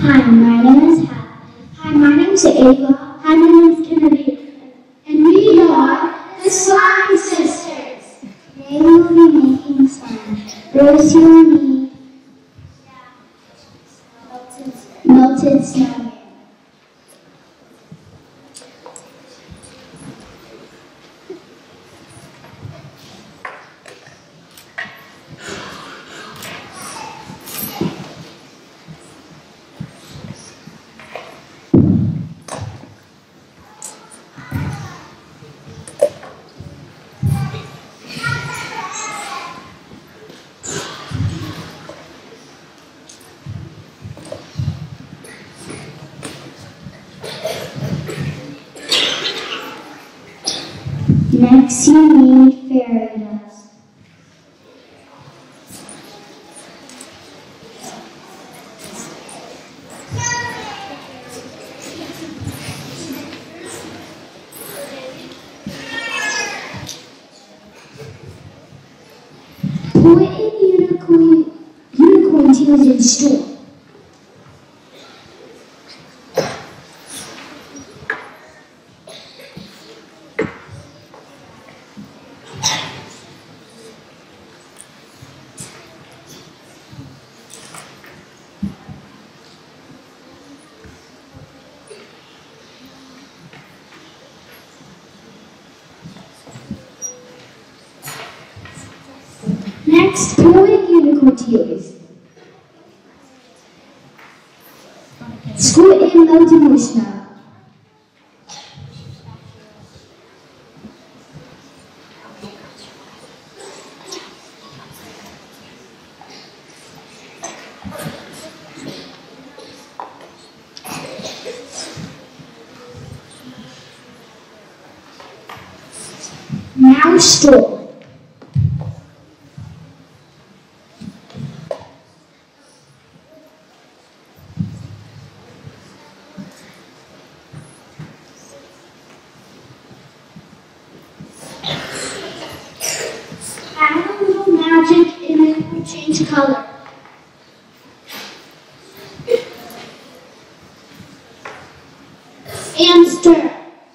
Hi, my name is Hannah. Hi, my name is Ava. Hi, my name is Kennedy. And we are the Slime Sisters. Today we will be making slime. First you will need melted snow. Next you need fairy dust. Put in unicorn tears and store. Next, pour in unicorn tears. Squirt in melted marshmallow. Now store. Add a little magic and it will change color. And stir.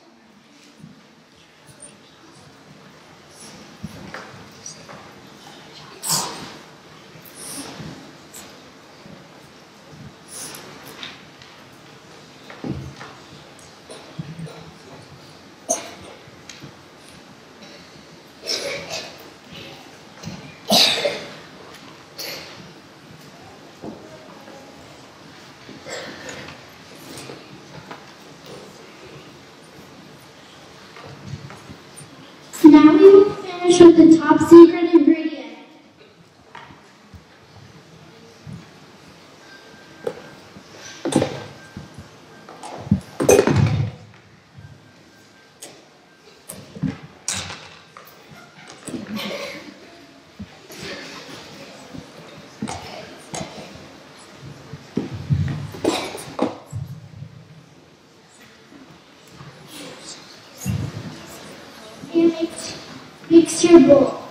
Now we will finish with the top secret ingredient. And mix your bowl.